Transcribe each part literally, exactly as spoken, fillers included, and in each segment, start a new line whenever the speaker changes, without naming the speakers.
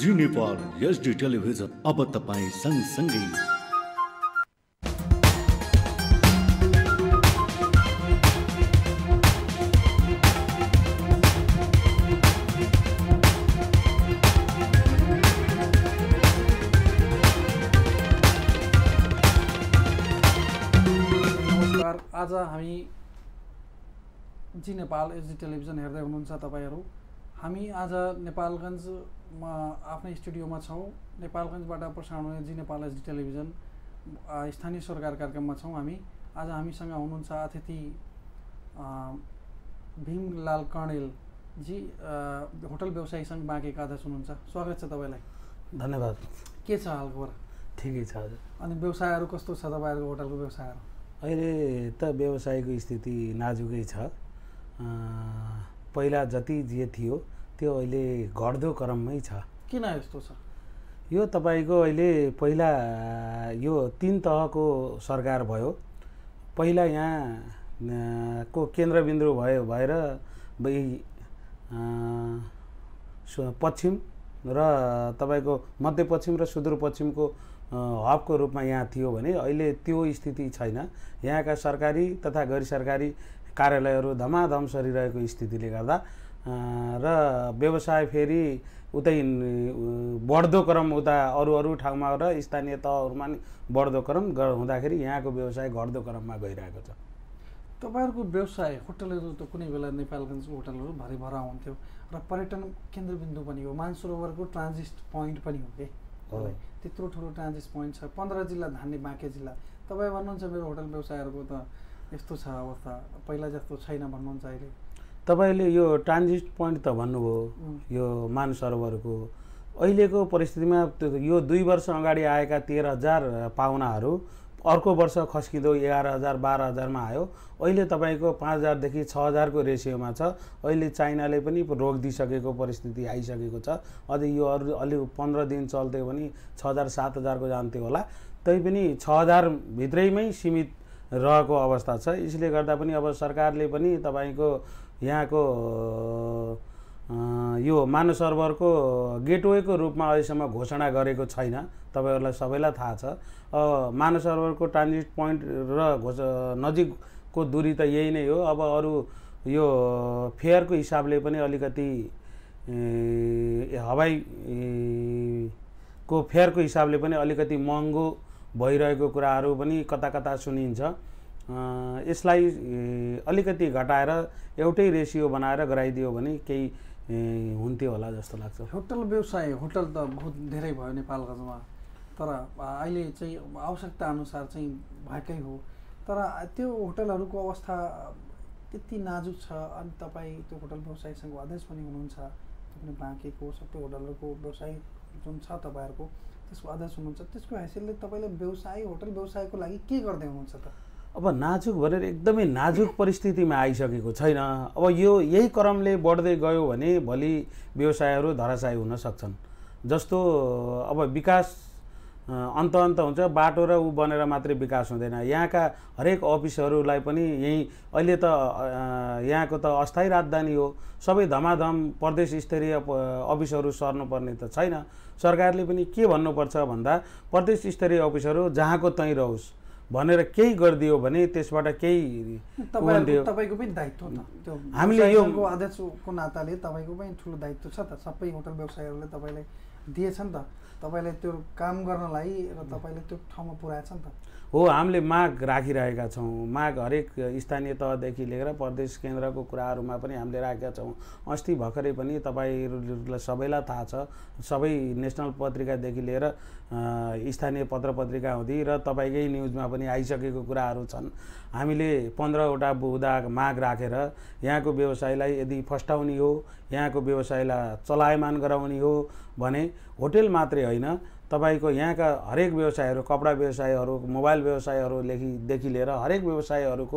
जी Nepal HD television अब तपाईँ सँगसँगै।
आज हामी जी नेपाल एचडी टेलिभिजन हेर्दै हुनुहुन्छ तपाईहरु। हामी आज नेपालगञ्जमा आफ्नै स्टुडियोमा छौं। नेपालगञ्जबाट प्रसारण हुने जी नेपाल एचडी टेलिभिजन स्थानीय सरकार कार्यक्रममा छौं हामी। आज हामीसँग हुनुहुन्छ अतिथि भीमलाल कणेल जी, होटल व्यवसायी संघ बाँकेका अध्यक्ष हुनुहुन्छ। स्वागत छ तपाईलाई।
धन्यवाद।
के छ हालखबर?
ठिकै छ हजुर।
अनि व्यवसायहरु कस्तो छ तपाईहरुको होटलको व्यवसायहरु?
अहिले त व्यवसायको स्थिति नाजुकै छ। पहिला जति जे थियो त्यो अहिले घट्दो क्रममै छ।
किन यस्तो छ?
यो तपाईको अहिले पहिला यो तीन तहको सरकार भयो। पहिला यहाँ को केन्द्रबिन्दु भयो भएर पश्चिम र तपाईको मध्यपश्चिम र सुदूरपश्चिमको हबको रूपमा यहाँ थियो भने अहिले त्यो स्थिति छैन। यहाँका सरकारी तथा गैर सरकारी कार्यालयहरू धमाधम सरिरहेको स्थितिले गर्दा र व्यवसाय फेरि उतै बढ्दो क्रम उता अरू अरू ठाउँमा र स्थानीय तहहरूमा बढ्दो क्रम हुँदाखेरि यहाँको व्यवसाय घट्दो क्रममा गइरहेको छ।
तपाईहरुको व्यवसाय होटलहरू त कुनै बेला नेपालगञ्जको होटलहरू भरि भरा हुन्थ्यो र पर्यटन केन्द्रबिन्दु पनि हो, मानसरोवरको ट्रान्जिट पोइन्ट पनि हो के। त्यत्रो ठुलो ट्रान्जिट पोइन्ट छ, पन्ध्र जिल्ला धान्ने बाँके जिल्ला। तपाईँ भन्नुहुन्छ मेरो होटल व्यवसायहरूको त यस्तो छ अवस्था, पहिला जस्तो छैन भन्नुहुन्छ अहिले।
तपाईले यो ट्रान्जिट पोइन्ट त भन्नुभयो, यो मानसरोवरको अहिलेको परिस्थितिमा यो दुई वर्ष अगाडि आएका तेह्र हजार पाहुनाहरू अर्को वर्ष खस्किँदो एघार हजार बाह्र हजारमा आयो। अहिले तपाईँको पाँच हजारदेखि छ हजारको रेसियोमा छ। अहिले चाइनाले पनि रोक दिइसकेको परिस्थिति आइसकेको छ। अझै यो अरू अलि पन्ध्र दिन चल्थ्यो भने छ हजार सात हजारको जान्थ्यो होला। तैपनि छ हजार भित्रैमै सीमित रहेको अवस्था छ। यसले गर्दा पनि अब सरकारले पनि तपाईँको यहाँको यो मानसरोवरको गेटवेको रूपमा अहिलेसम्म घोषणा गरेको छैन। तपाईहरुलाई सबैलाई थाहा छ मानसरोवरको ट्रान्जिट पोइन्ट र नजिकको दूरी त यही नै हो। अब अरू यो फेयरको हिसाबले पनि अलिकति हवाई को फेयरको हिसाबले पनि अलिकति महँगो भइरहेको कुराहरू पनि कता कता सुनिन्छ। यसलाई अलिकति घटाएर एउटै रेसियो बनाएर गराइदियो भने केही हुन्थ्यो होला जस्तो लाग्छ।
होटल व्यवसाय होटल त बहुत धेरै भयो नेपालगञ्जमा, तर अहिले चाहिँ आवश्यकता अनुसार चाहिँ भएकै हो। तर त्यो होटलहरूको अवस्था त्यति नाजुक छ। अनि तपाईँ त्यो होटल व्यवसायसँग अध्यक्ष पनि हुनुहुन्छ, तपाईँ बाँकेको सबै होटलहरूको व्यवसाय जुन छ तपाईँहरूको त्यसको अध्यक्ष हुनुहुन्छ। त्यसको हैसियतले तपाईँले व्यवसाय होटल व्यवसायको लागि के गर्दै हुनुहुन्छ त?
अब नाजुक भनेर एकदमै नाजुक परिस्थितिमा आइसकेको छैन। अब यो यही क्रमले बढ्दै गयो भने भोलि व्यवसायहरू धराशायी हुन सक्छन्। जस्तो अब विकास अन्त अन्त हुन्छ, बाटो र ऊ बनेर मात्रै विकास हुँदैन। यहाँका हरेक अफिसहरूलाई पनि यही अहिले त यहाँको त अस्थायी राजधानी हो, सबै धमाधम प्रदेश स्तरीय अफिसहरू सर्नुपर्ने त छैन। सरकारले पनि के भन्नुपर्छ भन्दा प्रदेश स्तरीय अफिसहरू जहाँको तहीँ रहोस् भनेर केही गरिदियो भने त्यसबाट केही
तपाईको पनि दायित्व त त्यो हामीले यो अध्यक्षको नाताले तपाईको पनि ठुलो दायित्व छ त। सबै होटल व्यवसायीहरूले तपाईलाई दिएछ नि त, तपाईले त्यो काम गर्नलाई र तपाईले त्यो ठाउँमा पुर्याएछ नि त।
हो, हामीले माग राखिरहेका छौँ। माग हरेक स्थानीय तहदेखि लिएर प्रदेश केन्द्रको कुराहरूमा पनि हामीले राखेका छौँ। अस्ति भर्खरै पनि तपाईहरूलाई सबैलाई थाहा छ, सबै नेसनल पत्रिकादेखि लिएर स्थानीय पत्र पत्रिका हुँदै र तपाईँकै न्युजमा पनि आइसकेको कुराहरू छन्। हामीले पन्ध्रवटा बुदा माग राखेर यहाँको व्यवसायलाई यदि फस्टाउने हो, यहाँको व्यवसायलाई चलायमान गराउने हो भने होटल मात्रै होइन, तपाईको यहाँका हरेक व्यवसायहरू, कपडा व्यवसायहरू, मोबाइल व्यवसायहरूदेखि लिएर हरेक व्यवसायहरूको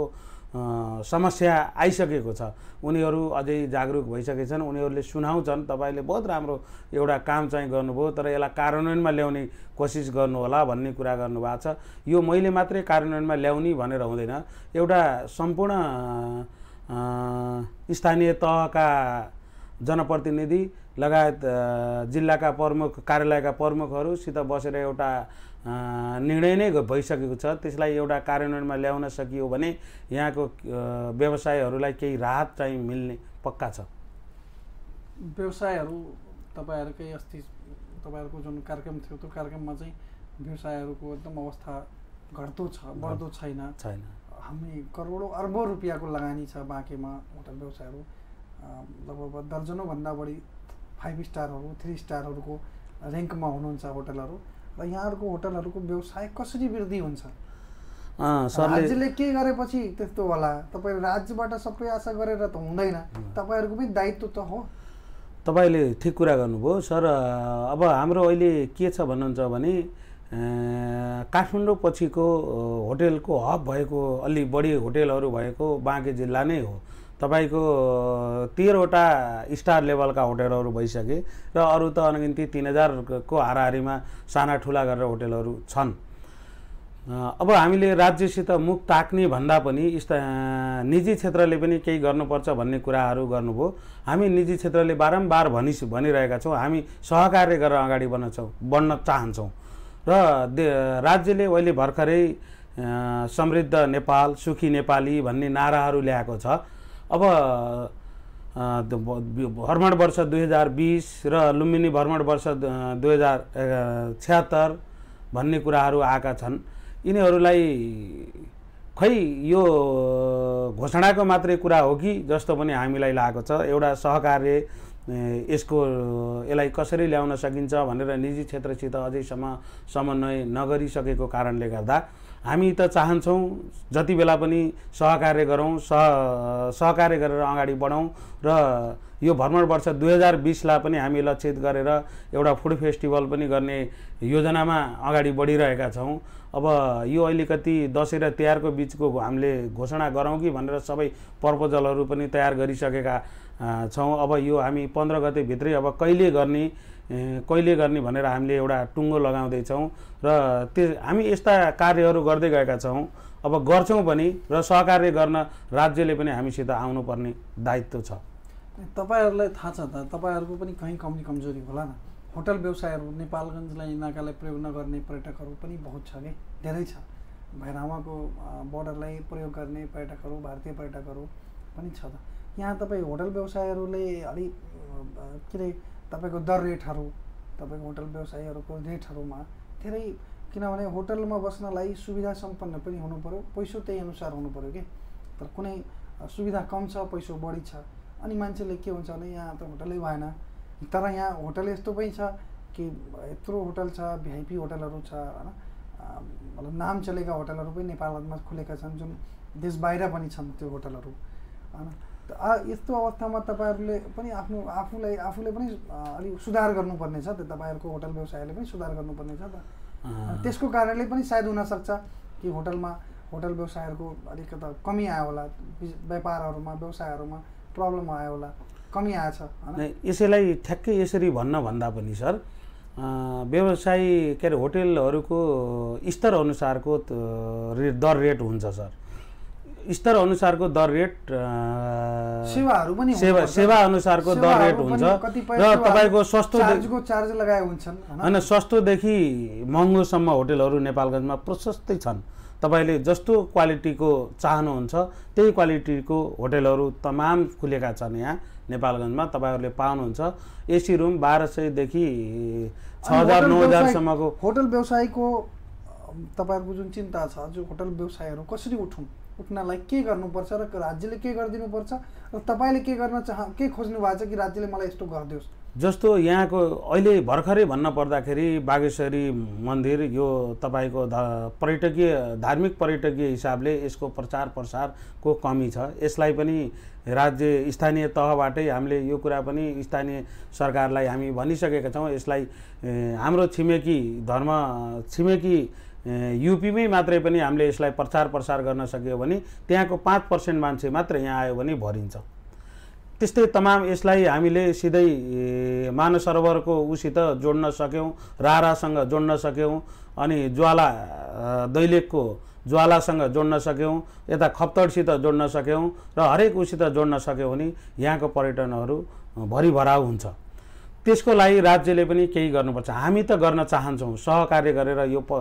समस्या आइसकेको छ। उनीहरू अझै जागरुक भइसकेछन्, उनीहरूले सुनाउँछन्। तपाईले बहुत राम्रो एउटा काम चाहिँ गर्नुभयो, तर यसलाई कार्यान्वयनमा ल्याउने कोसिस गर्नु होला भन्ने कुरा गर्नुभएको छ। यो मैले मात्रै कार्यान्वयनमा ल्याउने भनेर हुँदैन, एउटा सम्पूर्ण स्थानीय तहका जनप्रतिनिधि लगायत जिल्लाका प्रमुख कार्यालयका प्रमुखहरूसित बसेर एउटा निर्णय नै भइसकेको छ। त्यसलाई एउटा कार्यान्वयनमा ल्याउन सकियो भने यहाँको व्यवसायहरूलाई केही राहत चाहिँ मिल्ने पक्का छ।
व्यवसायहरू तपाईँहरूकै अस्ति तपाईँहरूको जुन कार्यक्रम थियो त्यो कार्यक्रममा चाहिँ व्यवसायहरूको एकदम अवस्था घट्दो छ, बढ्दो छैन
छैन
हामी करोडौँ अर्बौँ रुपियाँको लगानी छ बाँकीमा होटल व्यवसायहरू लगभग दर्जनौँभन्दा बढी फाइभ स्टारहरू थ्री स्टारहरूको ऱ्याङ्कमा हुनुहुन्छ होटलहरू र यहाँहरूको होटलहरूको व्यवसाय कसरी वृद्धि हुन्छ? राज्यले के गरेपछि त्यस्तो होला? तपाईँ राज्यबाट सबै आशा गरेर त हुँदैन, तपाईँहरूको पनि दायित्व त हो।
तपाईँले ठिक कुरा गर्नुभयो सर। अब हाम्रो अहिले के छ भन्नुहुन्छ भने काठमाडौँ पछिको होटेलको हब भएको अलि बढी होटेलहरू भएको बाँके जिल्ला नै हो। तपाईँको तेह्रवटा स्टार लेभलका होटेलहरू भइसके र अरू त अनगिन्ती तिन हजारको हाराहारीमा साना ठुला गरेर होटेलहरू छन्। अब हामीले राज्यसित मुख ताक्ने भन्दा पनि निजी क्षेत्रले पनि केही गर्नुपर्छ भन्ने कुराहरू गर्नुभयो। हामी निजी क्षेत्रले बारम्बार भनि भनिरहेका छौँ हामी सहकार्य गरेर अगाडि बढ्न छौँ बढ्न चाहन्छौँ र राज्यले अहिले भर्खरै समृद्ध नेपाल सुखी नेपाली भन्ने नाराहरू ल्याएको छ। अब भ्रमण वर्ष दुई हजार बिस र लुम्बिनी भ्रमण वर्ष दुई हजार छ्यात्तर भन्ने कुराहरू आएका छन्। यिनीहरूलाई खै यो घोषणाको मात्रै कुरा हो कि जस्तो पनि हामीलाई लागेको छ। एउटा सहकार्य यसको यसलाई कसरी ल्याउन सकिन्छ भनेर निजी क्षेत्रसित अझैसम्म समन्वय नगरिसकेको कारणले गर्दा हामी त चाहन्छौँ जति बेला पनि सहकार्य गरौँ, सह सहकार्य गरेर अगाडि बढौँ र यो भ्रमण वर्ष दुई हजार बिसलाई पनि हामी लक्षित गरेर एउटा फुड फेस्टिभल पनि गर्ने योजनामा अगाडि बढिरहेका छौँ। अब यो अलिकति दसैँ र तिहारको बिचको हामीले घोषणा गरौँ कि भनेर सबै प्रपोजलहरू पनि तयार गरिसकेका छौँ। अब यो हामी पन्ध्र गते भित्रै अब कहिले गर्ने कहिले गर्ने भनेर हामीले एउटा टुङ्गो लगाउँदैछौँ र त्यो हामी यस्ता कार्यहरू गर्दै गएका छौँ। अब गर्छौँ पनि र सहकार्य गर्न राज्यले पनि हामीसित आउनुपर्ने दायित्व छ।
तपाईँहरूलाई थाहा छ त तपाईँहरूको पनि कहीँ कमी कमजोरी होला न। होटल व्यवसायहरू नेपालगञ्जलाई नाकालाई प्रयोग नगर्ने पर्यटकहरू पनि बहुत छ कि धेरै छ। भैरवाको बोर्डरलाई प्रयोग गर्ने पर्यटकहरू भारतीय पर्यटकहरू पनि छ त। यहाँ तपाईँ होटल व्यवसायहरूले अलिक के अरे तपाईँको दर रेटहरू तपाईँको होटल व्यवसायीहरूको रेटहरूमा धेरै किनभने होटलमा बस्नलाई सुविधा सम्पन्न पनि हुनु पऱ्यो, पैसो त्यही अनुसार हुनु पऱ्यो कि। तर कुनै सुविधा कम छ पैसो बढी छ अनि मान्छेले के हुन्छ भने यहाँ त होटलै भएन। तर यहाँ होटल यस्तो पनि छ कि यत्रो होटल छ, भिआइपी होटलहरू छ होइन, मतलब नाम चलेका होटलहरू पनि नेपालमा खुलेका छन् जुन देश बाहिर पनि छन् त्यो होटलहरू होइन। यस्तो अवस्थामा तपाईँहरूले पनि आफ्नो आफूलाई आफूले पनि अलिक सुधार गर्नुपर्ने छ त। तपाईँहरूको होटल व्यवसायले पनि सुधार गर्नुपर्ने छ त। त्यसको कारणले पनि सायद हुनसक्छ कि होटलमा होटल व्यवसायहरूको अलिकता कमी आयो होला, व्यापारहरूमा व्यवसायहरूमा प्रब्लम आयो होला, कमी आएछ होइन।
यसैलाई ठ्याक्कै यसरी भन्न भन्दा पनि सर व्यवसायी के अरे होटलहरूको स्तर अनुसारको दर रेट हुन्छ सर। स्तर अनुसारको दर रेट
सेवाहरू पनि
सेवा सेवा अनुसारको दर रेट हुन्छ र तपाईँको सस्तो
चार्ज लगाए हुन्छन्
होइन। सस्तोदेखि महँगोसम्म होटलहरू नेपालगञ्जमा प्रशस्तै छन्। तपाईँले जस्तो क्वालिटीको चाहनुहुन्छ त्यही क्वालिटीको होटलहरू तमाम खुलेका छन् यहाँ नेपालगञ्जमा तपाईँहरूले पाउनुहुन्छ। एसी रुम बाह्र सयदेखि छ हजार नौ हजारसम्मको
होटल व्यवसायको तपाईँहरूको जुन चिन्ता छ जो होटल व्यवसायहरू कसरी उठुन्, उठ्नलाई के गर्नुपर्छ र राज्यले के गरिदिनुपर्छ र तपाईँले के गर्न चाह के खोज्नु भएको छ कि राज्यले मलाई यस्तो गरिदियोस्?
जस्तो यहाँको अहिले भर्खरै भन्न पर्दाखेरि बागेश्वरी मन्दिर यो तपाईँको पर्यटकीय धार्मिक पर्यटकीय हिसाबले यसको प्रचार प्रसारको कमी छ। यसलाई पनि राज्य स्थानीय तहबाटै हामीले यो कुरा पनि स्थानीय सरकारलाई हामी भनिसकेका छौँ। यसलाई हाम्रो छिमेकी धर्म छिमेकी युपीमै मात्रै पनि हामीले यसलाई प्रचार प्रसार गर्न सक्यो भने त्यहाँको पाँच पर्सेन्ट मान्छे मात्र यहाँ आयो भने भरिन्छ। त्यस्तै तमाम यसलाई हामीले सिधै मानव सरोवरको उसित जोड्न सक्यौँ, रारासँग जोड्न सक्यौँ, अनि ज्वाला दैलेखको ज्वालासँग जोड्न सक्यौँ, यता खप्तडसित जोड्न सक्यौँ र हरेक उसित जोड्न सक्यौँ भने यहाँको पर्यटनहरू भरिभराउ हुन्छ। त्यसको लागि राज्यले पनि केही गर्नुपर्छ। हामी त गर्न चाहन्छौँ, सहकार्य गरेर यो प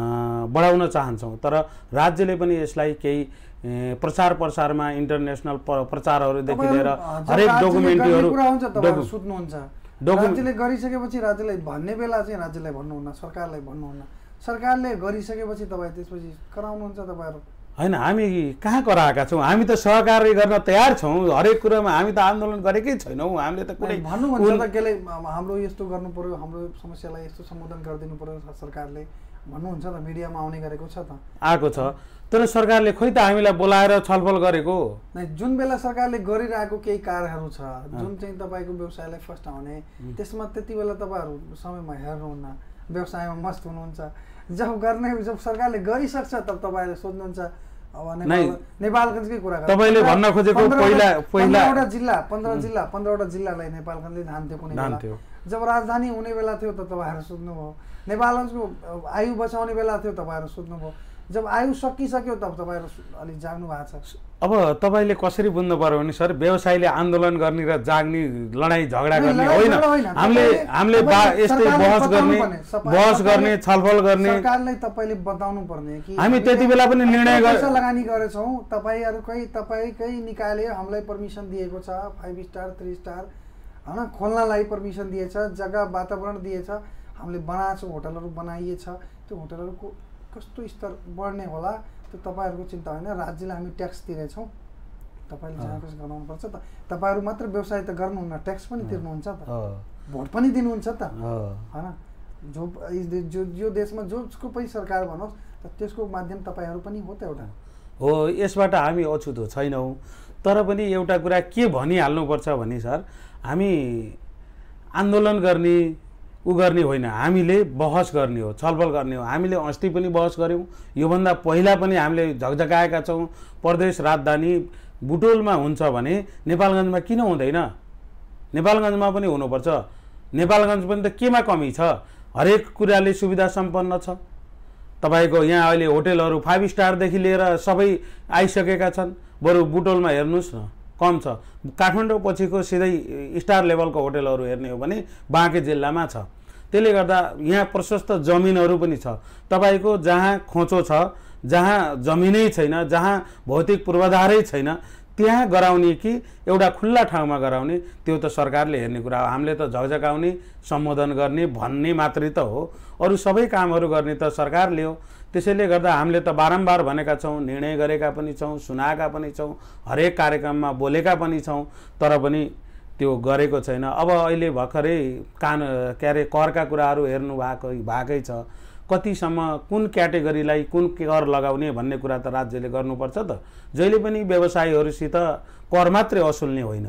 बढाउन चाहन्छौँ, तर राज्यले पनि यसलाई केही प्रचार प्रसारमा इन्टरनेसनल प्रचारहरूदेखि लिएर हरेक डकुमेन्ट्रीहरू
सुत्नुहुन्छ। राज्यले गरिसकेपछि राज्यलाई भन्ने बेला चाहिँ राज्यलाई भन्नुहुन्न, सरकारलाई भन्नुहुन्न। सरकारले गरिसकेपछि तपाईँ त्यसपछि कराउनुहुन्छ तपाईँहरू।
होइन, हामी कहाँ कराएका छौँ? हामी त सहकार्य गर्न तयार छौँ हरेक कुरामा। हामी त आन्दोलन गरेकै छैनौँ। हामीले त कुनै
भन्नुहुन्छ त केले हाम्रो यस्तो गर्नु पर्यो, हाम्रो समस्यालाई यस्तो सम्बोधन गरिदिनु पर्यो सरकारले भन्नुहुन्छ त, मिडियामा आउने गरेको छ त,
आएको छ। तर सरकारले खोइ त हामीलाई बोलाएर छलफल गरेको
नै। जुन बेला सरकारले गरिरहेको केही कार्यहरू छ जुन चाहिँ तपाईँको व्यवसायलाई फर्स्ट आउने, त्यसमा त्यति बेला तपाईँहरू समयमा हेर्नुहुन्न, व्यवसायमा मस्त हुनुहुन्छ। जब गर्ने जब सरकारले गरिसक्छ तब तपाईँहरूले सोध्नुहुन्छ। अब नेपालगञ्जकै कुरा
तपाईँले भन्न खोजेको पहिला
पन्ध्रवटा जिल्ला पन्ध्र जिल्ला पन्ध्रवटा जिल्लालाई नेपालगञ्जले धान्थ्यो कुनै बेला। जब राजधानी हुने बेला थियो त तपाईँहरू सोध्नुभयो। नेपालगञ्जको आयु बचाउने बेला थियो तपाईँहरू सोध्नुभयो। जब आयु सकिसक्यो तब तपाईँहरू अलिक जाग्नु भएको छ।
अब तपाईँले कसरी बुझ्नु पर्यो भने सर, व्यवसायीले आन्दोलन गर्ने र जाग्ने, लडाइँ झगडा गर्ने होइन। हामीले हामीले यस्तै बहस गर्ने बहस गर्ने छलफल गर्ने
सरकारलाई तपाईँले बताउनु पर्ने कि
हामी त्यति बेला पनि निर्णय
पैसा लगानी गरेछौँ, तपाईँहरूकै तपाईँकै निकायले हामीलाई पर्मिसन दिएको छ, फाइभ स्टार थ्री स्टार होइन, खोल्नलाई पर्मिसन दिएछ, जग्गा वातावरण दिएछ, हामीले बनाएको होटलहरू बनाइएछ। त्यो होटलहरूको कस्तो स्तर बढ्ने होला त्यो तपाईँहरूको चिन्ता होइन। राज्यलाई हामी ट्याक्स तिरेछौँ, तपाईँले जहाँ कसो गराउनुपर्छ त। तपाईँहरू मात्र व्यवसाय त गर्नुहुन्न, ट्याक्स पनि तिर्नुहुन्छ त, भोट पनि दिनुहुन्छ त होइन। जो जो यो देशमा जसको पनि सरकार भनोस् त्यसको माध्यम तपाईँहरू पनि हो त एउटा
हो। यसबाट हामी अछुतो छैनौँ, तर पनि एउटा कुरा के भनिहाल्नुपर्छ भने सर, हामी आन्दोलन गर्ने उ गर्ने होइन, हामीले बहस गर्ने हो, छलफल गर्ने हो। हामीले अस्ति पनि बहस गऱ्यौँ, योभन्दा पहिला पनि हामीले झकझकाएका छौँ। प्रदेश राजधानी बुटोलमा हुन्छ भने नेपालगञ्जमा किन हुँदैन? नेपालगञ्जमा पनि हुनुपर्छ। नेपालगञ्ज पनि त केमा कमी छ? हरेक कुराले सुविधा सम्पन्न छ। तपाईँको यहाँ अहिले होटेलहरू फाइभ स्टारदेखि लिएर सबै आइसकेका छन्। बरु बुटोलमा हेर्नुहोस् न, कम छ। काठमाडौँ पछिको सिधै स्टार लेभलको होटलहरू हेर्ने हो भने बाँके जिल्लामा छ। त्यसले गर्दा यहाँ प्रशस्त जमिनहरू पनि छ। तपाईँको जहाँ खोचो छ, जहाँ जमिनै छैन, जहाँ भौतिक पूर्वाधारै छैन, त्यहाँ गराउने कि एउटा खुल्ला ठाउँमा गराउने, त्यो त सरकारले हेर्ने कुरा हो। हामीले त झकझकाउने, सम्बोधन गर्ने, भन्ने मात्रै त हो। अरू सबै कामहरू गर्ने त सरकारले हो। त्यसैले गर्दा हामीले त बारम्बार भनेका छौँ, निर्णय गरेका पनि छौँ, सुनाएका पनि छौँ, हरेक कार्यक्रममा बोलेका पनि छौँ, तर पनि त्यो गरेको छैन। अब अहिले भर्खरै कान के अरे करका कुराहरू हेर्नु भएको भएकै छ। कतिसम्म कुन क्याटेगोरीलाई कुन कर लगाउने भन्ने कुरा त राज्यले गर्नुपर्छ त। जहिले पनि व्यवसायीहरूसित कर मात्रै असुल्ने होइन,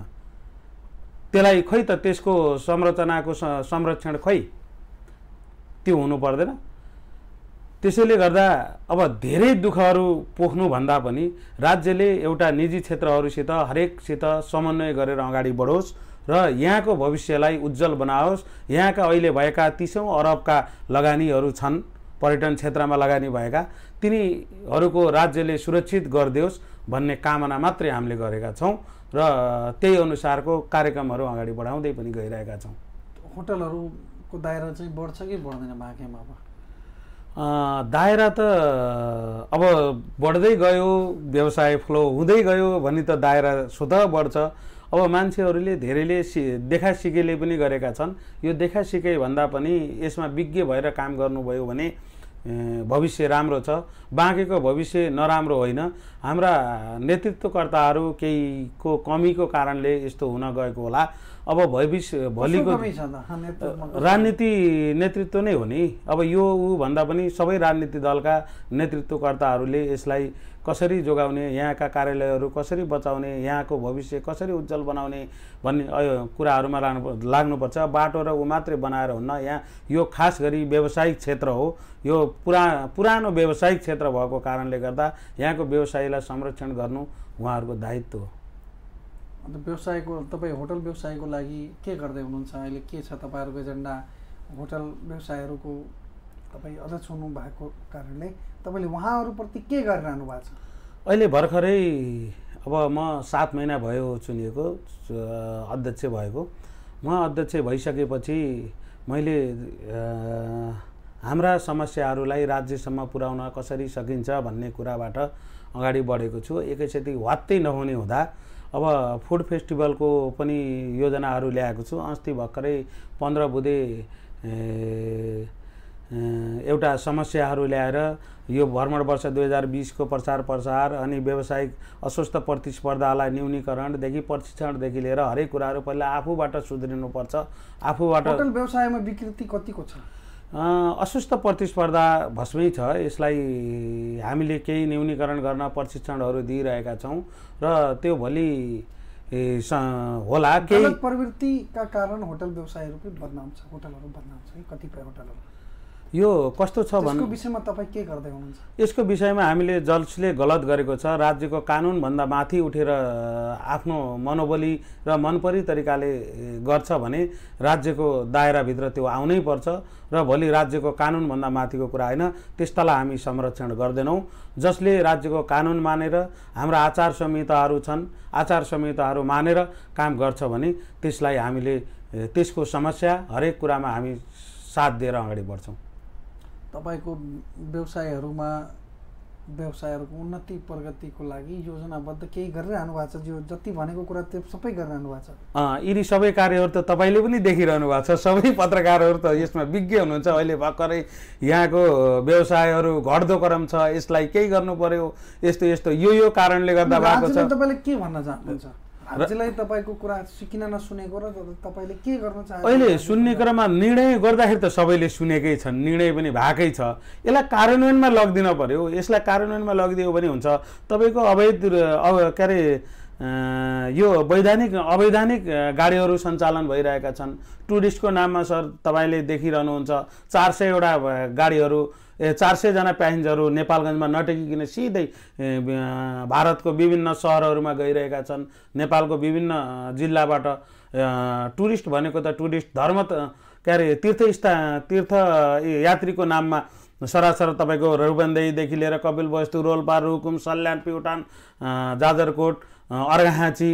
त्यसलाई खै त त्यसको संरचनाको संरक्षण खै त्यो हुनु पर्दैन। त्यसैले गर्दा अब धेरै दुःखहरू पोख्नुभन्दा पनि राज्यले एउटा निजी क्षेत्रहरूसित हरेकसित समन्वय गरेर अगाडि बढोस् र यहाँको भविष्यलाई उज्जवल बनाओस्। यहाँका अहिले भएका तीसौँ अरबका लगानीहरू छन्, पर्यटन क्षेत्रमा लगानी भएका, तिनीहरूको राज्यले सुरक्षित गरिदियोस् भन्ने कामना मात्रै हामीले गरेका छौँ र त्यही अनुसारको कार्यक्रमहरू अगाडि बढाउँदै पनि गइरहेका छौँ।
होटलहरूको दायरा चाहिँ बढ्छ कि बढ्दैन बाँकेमा? अब
दायरा त अब बढ्दै गयो, व्यवसाय फ्लो हुँदै गयो भने त दायरा स्वतः बढ्छ। अब मान्छेहरूले धेरैले सि देखा सिकेले पनि गरेका छन्। यो देखा सिके भन्दा पनि यसमा विज्ञ भएर काम गर्नुभयो भने भविष्य राम्रो छ। बाँकेको भविष्य नराम्रो होइन। हाम्रा नेतृत्वकर्ताहरू केहीको कमीको कारणले यस्तो हुन गएको होला। अब भविष्य भोलिको राजनीति नेतृत्व नै हो नि। अब यो ऊ भन्दा पनि सबै राजनीति दलका नेतृत्वकर्ताहरूले यसलाई कसरी जोगाउने, यहाँका कार्यालयहरू कसरी बचाउने, यहाँको भविष्य कसरी उज्जवल बनाउने भन्ने कुराहरूमा लाग्नु लाग्नुपर्छ। बाटो र ऊ मात्रै बनाएर हुन्न। यहाँ यो खास गरी व्यावसायिक क्षेत्र हो। यो पुरा पुरानो व्यावसायिक क्षेत्र भएको कारणले गर्दा यहाँको व्यवसायीलाई संरक्षण गर्नु उहाँहरूको दायित्व हो।
अन्त व्यवसायको तपाईँ होटल व्यवसायको लागि के गर्दै हुनुहुन्छ अहिले? के छ तपाईँहरूको एजेन्डा? होटल व्यवसायहरूको तपाईँ अध्यक्ष हुनु भएको कारणले तपाईँले उहाँहरूप्रति के गरिरहनु भएको छ?
अहिले भर्खरै अब म सात महिना भयो चुनिएको अध्यक्ष भएको। म अध्यक्ष भइसकेपछि मैले हाम्रा समस्याहरूलाई राज्यसम्म पुर्याउन कसरी सकिन्छ भन्ने कुराबाट अगाडि बढेको छु। एकैचोटि वात्तै नहुने हुँदा अब फुड फेस्टिभलको पनि योजनाहरू ल्याएको छु। अस्ति भर्खरै पन्ध्र बुधे एउटा समस्याहरू ल्याएर यो भ्रमण वर्ष दुई हजार बिसको प्रचार प्रसार अनि व्यावसायिक अस्वस्थ प्रतिस्पर्धालाई न्यूनीकरणदेखि प्रशिक्षणदेखि लिएर हरेक कुराहरू पहिला आफूबाट सुध्रिनुपर्छ। आफूबाट
होटल व्यवसायमा विकृति कतिको छ?
अस्वस्थ प्रतिस्पर्धा भस्मै छ। यसलाई हामीले केही न्यूनीकरण गर्न प्रशिक्षणहरू दिइरहेका छौँ र त्यो भोलि होला। केही
प्रवृत्तिका कारण होटल व्यवसायहरू पनि बदनाम छ, होटलहरू बदनाम छ कि कतिपय होटलहरू।
यो कस्तो छ भन्नु,
यसको विषयमा तपाईँ के गर्दै हुनुहुन्छ?
यसको विषयमा हामीले जसले गलत गरेको छ, राज्यको कानुनभन्दा माथि उठेर आफ्नो मनोबली र मनपरी तरिकाले गर्छ भने राज्यको दायराभित्र त्यो आउनै पर्छ र भोलि राज्यको कानुनभन्दा माथिको कुरा होइन, त्यस्तालाई हामी संरक्षण गर्दैनौँ। जसले राज्यको कानुन मानेर हाम्रा आचार संहिताहरू छन्, आचार संहिताहरू मानेर काम गर्छ भने त्यसलाई हामीले त्यसको समस्या हरेक कुरामा हामी साथ दिएर अगाडि बढ्छौँ।
तपाईको व्यवसायहरूमा व्यवसायहरूको उन्नति प्रगतिको लागि योजनाबद्ध केही गरिरहनु भएको छ? जो जति भनेको कुरा त्यो सबै गरिरहनु भएको छ?
यिनी सबै कार्यहरू त तपाईँले पनि देखिरहनु भएको छ। सबै पत्रकारहरू त यसमा विज्ञ हुनुहुन्छ। अहिले भर्खरै यहाँको व्यवसायहरू घट्दो क्रम छ, यसलाई केही गर्नु पर्यो, यस्तो यस्तो यो यो कारणले गर्दा भएको छ।
तपाईँले के भन्न चाहनुहुन्छ? राज्यलाई तपाईँको कुरा किन नसुनेको र तपाईँले के गर्न चाहनुहुन्छ?
अहिले सुन्ने क्रममा निर्णय गर्दाखेरि त सबैले सुनेकै छन्, निर्णय पनि भएकै छ। यसलाई कार्यान्वयनमा लगिदिन पर्यो। यसलाई कार्यान्वयनमा लगिदियो भने हुन्छ। तपाईँको अवैध के अरे यो वैधानिक अवैधानिक गाडीहरू सञ्चालन भइरहेका छन्। टुरिस्टको नाममा सर तपाईँले देखिरहनुहुन्छ चार सयवटा गाडीहरू ए चार सयजना प्यासेन्जरहरू नेपालगञ्जमा नटेकिकन सिधै भारतको विभिन्न सहरहरूमा गइरहेका छन्। नेपालको विभिन्न जिल्लाबाट टुरिस्ट भनेको त टुरिस्ट धर्म के अरे तीर्थस्था तीर्थ यात्रीको नाममा सरासर तपाईँको रूपन्देहीदेखि लिएर कपिलवस्तु, रोल्पा, रुकुम, सल्यान, प्युठान, जाजरकोट, अर्घाखाँची,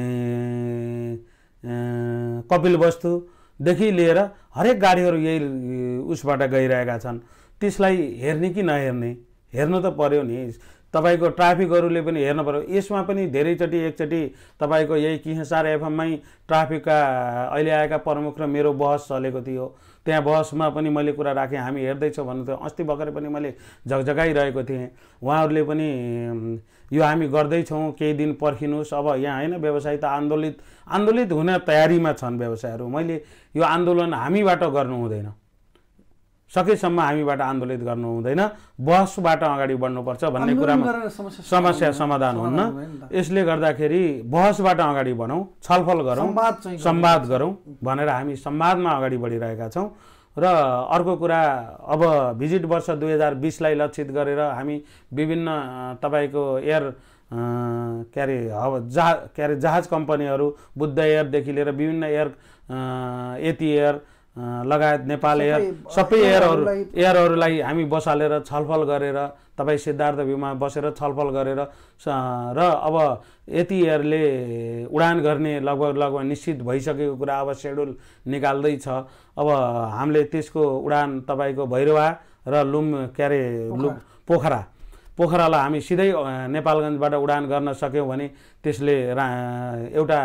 कपिलवस्तुदेखि लिएर हरेक गाडीहरू यही उसबाट गइरहेका छन्। त्यसलाई हेर्ने कि नहेर्ने? हेर्नु त पर्यो नि। तपाईँको ट्राफिकहरूले पनि हेर्नु पर्यो। यसमा पनि धेरैचोटि एकचोटि तपाईँको यही किहेसार एफएममै ट्राफिकका अहिले आएका प्रमुख र मेरो बहस चलेको थियो। त्यहाँ बहसमा पनि मैले कुरा राखेँ, हामी हेर्दैछौँ भन्नु थियो। अस्ति भर्खरै पनि मैले झकझकाइरहेको थिएँ। उहाँहरूले पनि यो हामी गर्दैछौँ, केही दिन पर्खिनुहोस्। अब यहाँ होइन, व्यवसाय त आन्दोलित आन्दोलित हुन तयारीमा छन् व्यवसायहरू। मैले यो आन्दोलन हामीबाट गर्नु हुँदैन, सकेसम्म हामीबाट आन्दोलित गर्नु हुँदैन, बहसबाट अगाडि बढ्नुपर्छ भन्ने कुरामा समस्या समाधान हुन्न। यसले गर्दाखेरि बहसबाट अगाडि बढौँ, छलफल गरौँ, संवाद गरौँ भनेर हामी संवादमा अगाडि बढिरहेका छौँ। र अर्को कुरा, अब भिजिट वर्ष दुई हजार बिसलाई लक्षित गरेर हामी विभिन्न तपाईँको एयर के अरे जहा के अरे जहाज कम्पनीहरू, बुद्ध एयरदेखि लिएर विभिन्न एयर यति एयर लगायत नेपाल एयर सबै एयरहरू एयरहरूलाई हामी बसालेर छलफल गरेर तपाईँ सिद्धार्थ भ्यूमा बसेर छलफल गरेर र अब यति एयरले उडान गर्ने लगभग लगभग निश्चित भइसकेको कुरा अब सेड्युल निकाल्दैछ। अब हामीले त्यसको उडान तपाईँको भैरवा र लुम के अरे लुम पोखरा पोखरालाई हामी सिधै नेपालगञ्जबाट उडान गर्न सक्यौँ भने त्यसले एउटा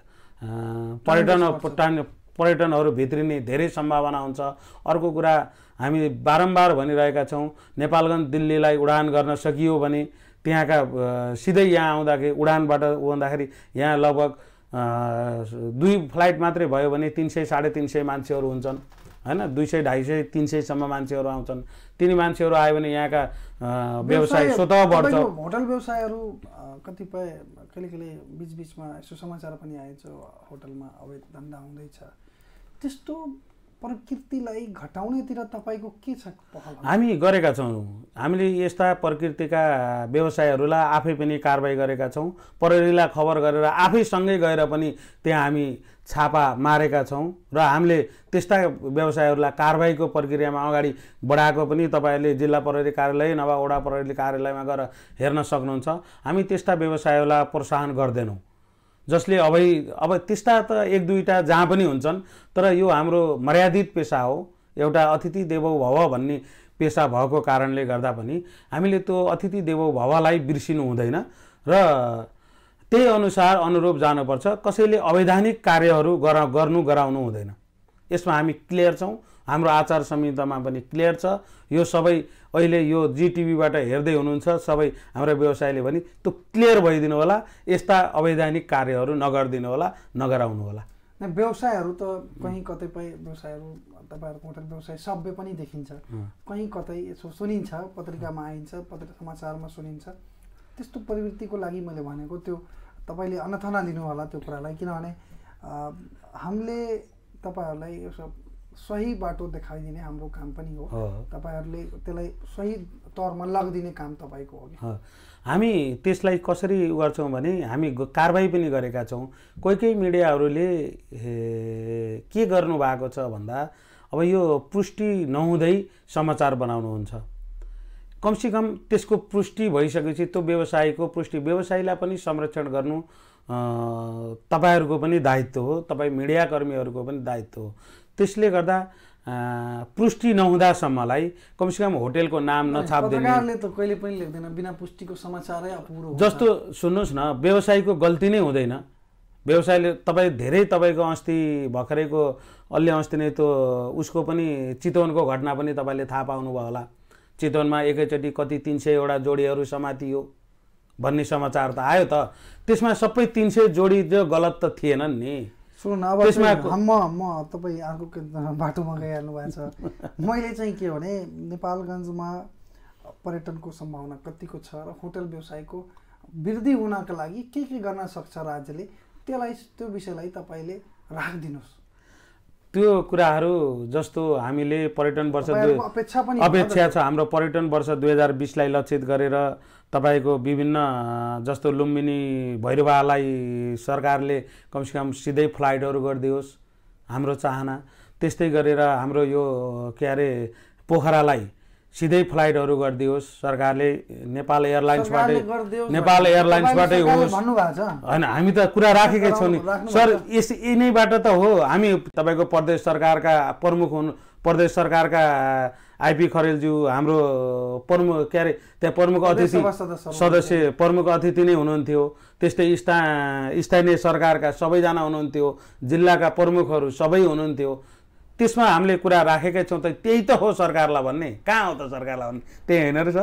पर्यटन पर्यटनहरू भित्रिने धेरै सम्भावना हुन्छ। अर्को कुरा, हामी बारम्बार भनिरहेका छौँ, नेपालगञ्ज दिल्लीलाई उडान गर्न सकियो भने त्यहाँका सिधै यहाँ आउँदाखेरि उडानबाट आउँदाखेरि यहाँ लगभग दुई फ्लाइट मात्रै भयो भने तीन सय साढे तीन सय मान्छेहरू हुन्छन् होइन, दुई सय ढाई सय तिन सयसम्म मान्छेहरू आउँछन्। तिनी मान्छेहरू आयो भने यहाँका व्यवसाय स्वतः बढ्छ।
होटल व्यवसायहरू कतिपय कहिले कहिले बिचबिचमा यसो समाचार पनि आएछ, होटलमा अवैध धन्दा हुँदैछ। त्यस्तो प्रकृतिलाई घटाउनेतिर तपाईँको के छ पहल?
हामी गरेका छौँ। हामीले यस्ता प्रकृतिका व्यवसायहरूलाई आफै पनि कारबाही गरेका छौँ। प्रहरीलाई खबर गरेर आफैसँगै गएर पनि त्यहाँ हामी छापा मारेका छौँ र हामीले त्यस्ता व्यवसायहरूलाई कारबाहीको प्रक्रियामा अगाडि बढाएको पनि तपाईँहरूले जिल्ला प्रहरी कार्यालय नभए वडा प्रहरी कार्यालयमा गएर हेर्न सक्नुहुन्छ। हामी त्यस्ता व्यवसायहरूलाई प्रोत्साहन गर्दैनौँ जसले अब अब त्यस्ता त एक दुईवटा जहाँ पनि हुन्छन्, तर यो हाम्रो मर्यादित पेसा हो, एउटा अतिथि देवो भव भन्ने पेसा भएको कारणले गर्दा पनि हामीले त्यो अतिथि देवो भवलाई बिर्सिनु हुँदैन र त्यही अनुसार अनुरूप जानुपर्छ। कसैले अवैधानिक कार्यहरू गर गर्नु गराउनु हुँदैन। यसमा हामी क्लियर छौँ। हाम्रो आचार संहितामा पनि क्लियर छ। यो सबै अहिले यो जिटिभीबाट हेर्दै हुनुहुन्छ सबै हाम्रो व्यवसायले पनि त्यो क्लियर भइदिनु होला। यस्ता अवैधानिक कार्यहरू नगरिदिनु होला, नगराउनु होला।
व्यवसायहरू त कहीँ कतिपय व्यवसायहरू तपाईँहरूको होटल व्यवसाय सभ्य पनि देखिन्छ, कहीँ कतै यसो सुनिन्छ, पत्रिकामा आइन्छ, पत्रिका समाचारमा सुनिन्छ। त्यस्तो प्रवृत्तिको लागि मैले भनेको त्यो तपाईँले अन्यथा लिनु होला त्यो कुरालाई, किनभने हामीले तपाईँहरूलाई सही बाटो देखाइदिने हाम्रो काम पनि हो। तपाईँहरूले त्यसलाई सही तौरमा लगिदिने काम तपाईँको हो।
हामी त्यसलाई कसरी गर्छौँ भने हामी कारबाही पनि गरेका छौँ। कोही कोही मिडियाहरूले के गर्नु भएको छ भन्दा अब यो पुष्टि नहुँदै समाचार बनाउनुहुन्छ। कमसेकम त्यसको पुष्टि भइसकेपछि त्यो व्यवसायको पुष्टि व्यवसायलाई पनि संरक्षण गर्नु तपाईँहरूको पनि दायित्व हो, तपाईँ मिडियाकर्मीहरूको पनि दायित्व हो। त्यसले गर्दा पुष्टि नहुँदासम्मलाई कमसेकम होटेलको नाम नछाप्दिने।
सरकारले त कहिले पनि लेख्दैन बिना पुष्टिको समाचारै अपुरो हो।
जस्तो सुन्नुहोस् न, व्यवसायको गल्ती नै हुँदैन। व्यवसायले तपाईँ धेरै तपाईँको अस्ति भर्खरैको अलि अस्ति नै त्यो उसको पनि चितवनको घटना पनि तपाईँले थाहा पाउनुभयो होला। चितवनमा एकैचोटि कति तिन सयवटा जोडीहरू समातियो भन्ने समाचार त आयो त। त्यसमा सबै तिन सय जोडी जो गलत त थिएनन् नि।
सुन्नु अब म म तपाईँ अर्को बाटोमा गइहाल्नु भएको छ। मैले चाहिँ के भने नेपालगञ्जमा पर्यटनको सम्भावना कतिको छ र होटल व्यवसायको वृद्धि हुनका लागि के के गर्न सक्छ राज्यले, त्यसलाई त्यो विषयलाई तपाईँले राखिदिनुहोस्।
त्यो कुराहरू जस्तो हामीले पर्यटन वर्ष
अपेक्षा पनि
अपेक्षा छ। हाम्रो पर्यटन वर्ष दुई हजार बिसलाई लक्षित गरेर तपाईँको विभिन्न जस्तो लुम्बिनी भैरवालाई सरकारले कमसेकम सिधै फ्लाइटहरू गरिदियोस्, हाम्रो चाहना। त्यस्तै गरेर हाम्रो यो के अरे पोखरालाई सिधै फ्लाइटहरू गरिदियोस् सरकारले, नेपाल एयरलाइन्सबाटै नेपाल एयरलाइन्सबाटै होस् होइन। हामी त कुरा राखेकै छौँ नि सर। यस यिनैबाट त हो हामी तपाईँको प्रदेश सरकारका प्रमुख हुनु, प्रदेश सरकारका आइपी खरेलज्यू हाम्रो प्रमुख के अरे त्यहाँ प्रमुख अतिथि सदस्य प्रमुख अतिथि नै हुनुहुन्थ्यो। त्यस्तै स्था स्थानीय सरकारका सबैजना हुनुहुन्थ्यो, जिल्लाका प्रमुखहरू सबै हुनुहुन्थ्यो। त्यसमा हामीले कुरा राखेकै छौँ त त्यही त हो सरकारलाई भन्ने। कहाँ हो त सरकारलाई भन्ने? त्यही होइन र सर?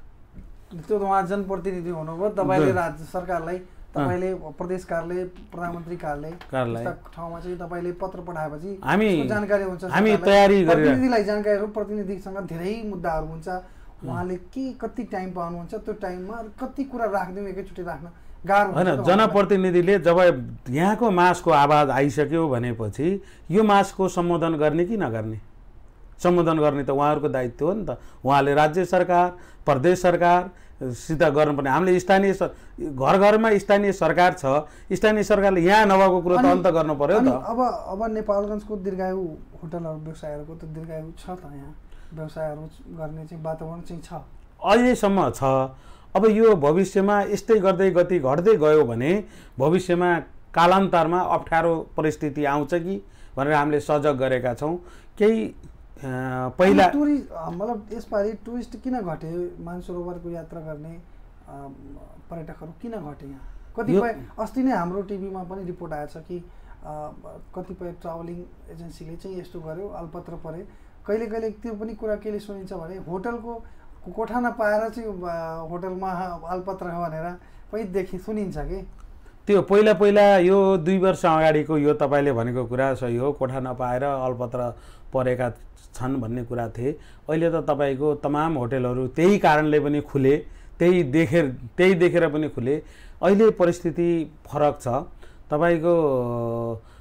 त्यो त उहाँ जनप्रतिनिधि हुनुभयो, तपाईँले राज्य सरकारलाई, तपाईँले प्रदेश कार्यालय, प्रधानमन्त्री कार्यालय ठाउँमा चाहिँ तपाईँले पत्र पठाएपछि
हामी
जानकारी हुन्छ।
हामी तयारी गरेर
प्रतिनिधिलाई जानकारी, प्रतिनिधिसँग धेरै मुद्दाहरू हुन्छ, उहाँले के कति टाइम पाउनुहुन्छ, त्यो टाइममा कति कुरा राख्दिउँ एकैचोटि राख्न गाह्रो
होइन। जनप्रतिनिधिले जब यहाँको मासको आवाज आइसक्यो भनेपछि यो मासको सम्बोधन गर्ने कि नगर्ने? सम्बोधन गर्ने त उहाँहरूको दायित्व हो नि त। उहाँले राज्य सरकार, प्रदेश सरकार सित गर्नुपर्ने। हामीले स्थानीय घर घरमा स्थानीय सरकार छ, स्थानीय सरकारले यहाँ नभएको कुरो त अन्त गर्नु पर्यो त।
अब अब नेपालगञ्जको दीर्घायु होटलहरू व्यवसायहरूको त दीर्घायु छ त, यहाँ व्यवसायहरू गर्ने चाहिँ वातावरण चाहिँ छ,
अहिलेसम्म छ। अब यो भविष्यमा यस्तै गर्दै गति घट्दै गयो भने भविष्यमा कालान्तरमा अप्ठ्यारो परिस्थिति आउँछ कि भनेर हामीले सजग गरेका छौँ। केही पहिला
टुरिस्ट मतलब यसपालि टुरिस्ट किन घटे? मानसरोवरको यात्रा गर्ने पर्यटकहरू किन घटे? यहाँ कतिपय अस्ति नै हाम्रो टिभीमा पनि रिपोर्ट आएछ कि कतिपय ट्राभलिङ एजेन्सीले चाहिँ यस्तो गर्यो, अल्पत्र परे। कहिले कहिले त्यो पनि कुरा केले सुनिन्छ भने होटलको कोठा नपाएर चाहिँ होटलमा अल्पत्र भनेर पनि देखि सुनिन्छ कि
त्यो पहिला पहिला यो दुई वर्ष अगाडिको यो तपाईँले भनेको कुरा सही हो, कोठा नपाएर अल्पत्र परेका छन् भन्ने कुरा थिए। अहिले त तपाईँको तमाम होटलहरू त्यही कारणले पनि खुले, त्यही देखेर त्यही देखेर पनि खुले। अहिले परिस्थिति फरक छ। तपाईँको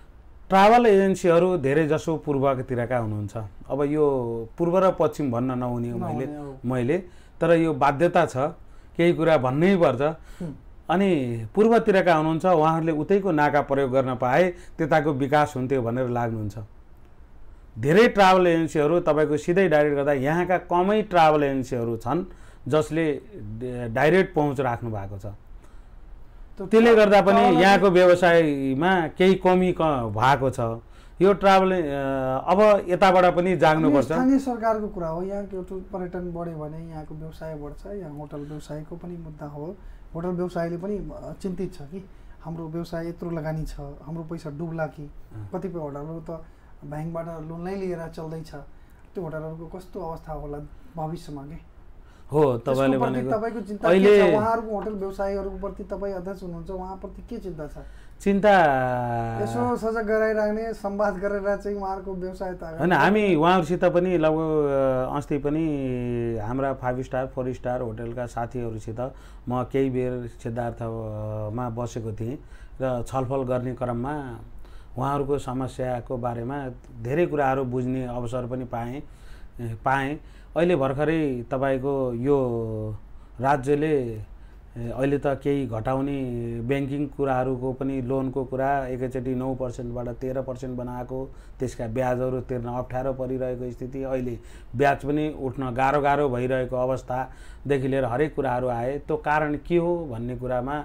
ट्राभल एजेन्सीहरू धेरै जसो पूर्वतिरका हुनुहुन्छ। अब यो पूर्व र पश्चिम भन्न नहुने हो मैले मैले तर यो बाध्यता छ, केही कुरा भन्नै पर्छ। अनि पूर्वतिरका हुनुहुन्छ, उहाँहरूले उतैको नाका प्रयोग गर्न पाए त्यताको विकास हुन्थ्यो भनेर लाग्नुहुन्छ। धेरै ट्राभल एजेन्सीहरू तपाईँको सिधै डाइरेक्ट गर्दा यहाँका कमै ट्राभल एजेन्सीहरू छन् जसले डाइरेक्ट पहुँच राख्नु भएको छ। त्यसले गर्दा पनि यहाँको व्यवसायमा केही कमी भएको छ। यो ट्राभल अब यताबाट पनि जाग्नुपर्छ।
स्थानीय सरकारको कुरा हो, यहाँको पर्यटन बढ्यो भने यहाँको व्यवसाय बढ्छ। यहाँ होटल व्यवसायको पनि मुद्दा हो। होटल व्यवसायले पनि चिन्तित छ कि हाम्रो व्यवसाय यत्रो लगानी छ, हाम्रो पैसा डुब्ला कि। कतिपय होटलहरू त ब्याङ्कबाट लोन नै लिएर चल्दैछ, त्यो होटलहरूको कस्तो अवस्था होला भविष्यमा के
हो तपाईँले भनेको।
तपाईँको चिन्ता के छ? उहाँहरूको होटल व्यवसायीहरूको प्रति तपाईँ अध्यक्ष हुनुहुन्छ, उहाँप्रति के चिन्ता छ?
चिन्ता
यसो सजग गराइराख्ने, संवाद गरेर चाहिँ उहाँहरूको व्यवसाय त
होइन। हामी उहाँहरूसित पनि लगभग अस्ति पनि हाम्रा फाइभ स्टार फोर स्टार होटलका साथीहरूसित म केही बेर सिद्धार्थमा बसेको थिएँ र छलफल गर्ने क्रममा उहाँहरूको समस्याको बारेमा धेरै कुराहरू बुझ्ने अवसर पनि पाएँ पाएँ अहिले भर्खरै तपाईँको यो राज्यले अहिले त केही घटाउने ब्याङ्किङ कुराहरूको पनि लोनको कुरा एकैचोटि नौ पर्सेन्टबाट तेह्र पर्सेन्ट बनाएको, त्यसका ब्याजहरू तिर्न अप्ठ्यारो परिरहेको स्थिति, अहिले ब्याज पनि उठ्न गाह्रो गाह्रो भइरहेको अवस्थादेखि लिएर हरेक कुराहरू आए। त्यो कारण के हो भन्ने कुरामा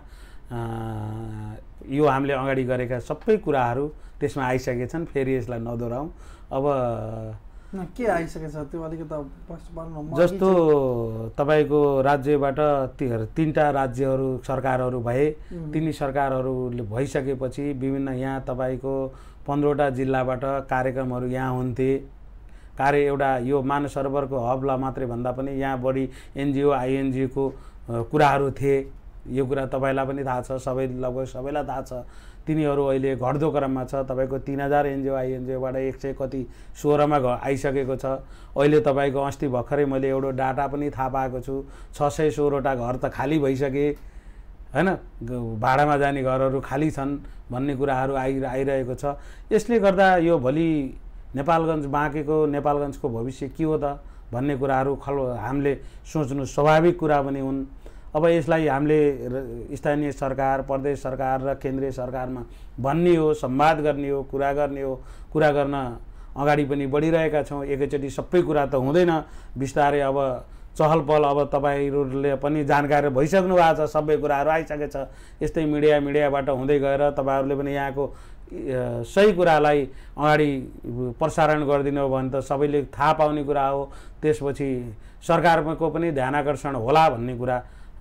यो हामीले अगाडि गरेका सबै कुराहरू त्यसमा आइसकेछन्। फेरि यसलाई नदोहोऱ्याउँ। अब
के आइसकेछ त्यो अलिकति
जस्तो तपाईँको राज्यबाट तिनवटा राज्यहरू सरकारहरू भए, तिनी सरकारहरूले भइसकेपछि विभिन्न यहाँ तपाईँको पन्ध्रवटा जिल्लाबाट कार्यक्रमहरू यहाँ हुन्थे। कार्य एउटा यो मानव सरोवरको हबलाई मात्रै भन्दा पनि यहाँ बढी एनजिओ आइएनजिओको कुराहरू थिए। यो कुरा तपाईँलाई पनि थाहा छ, सबै लगभग सबैलाई थाहा छ। तिनीहरू अहिले घट्दो क्रममा छ। तपाईँको तिन हजार एनजिओ आइएनजिओबाट एक सय कति सोह्रमा घ आइसकेको छ। अहिले तपाईँको अस्ति भर्खरै मैले एउटा डाटा पनि थाहा पाएको छु, छ सय सोह्रवटा घर त खाली भइसके होइन, भाडामा जाने घरहरू खाली छन् भन्ने कुराहरू आइ आइरहेको छ। यसले गर्दा यो भोलि नेपालगञ्ज बाँकेको नेपालगञ्जको भविष्य के हो त भन्ने कुराहरू खल हामीले सोच्नु स्वाभाविक कुरा पनि हुन्। अब यसलाई हामीले स्थानीय सरकार, प्रदेश सरकार र केन्द्रीय सरकारमा भन्ने हो, संवाद गर्ने हो, कुरा गर्ने हो। कुरा गर्न अगाडि पनि बढिरहेका छौँ। एकैचोटि सबै कुरा त हुँदैन, बिस्तारै अब चहल पहल अब तपाईँहरूले पनि जानकारी भइसक्नु भएको छ, सबै कुराहरू आइसकेछ। यस्तै मिडिया मिडियाबाट हुँदै गएर तपाईँहरूले पनि यहाँको सही कुरालाई अगाडि प्रसारण गरिदिनु हो भने त सबैले थाहा पाउने कुरा हो। त्यसपछि सरकारको पनि ध्यान आकर्षण होला भन्ने कुरा